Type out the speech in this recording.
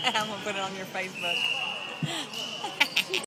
I'm going to put it on your Facebook.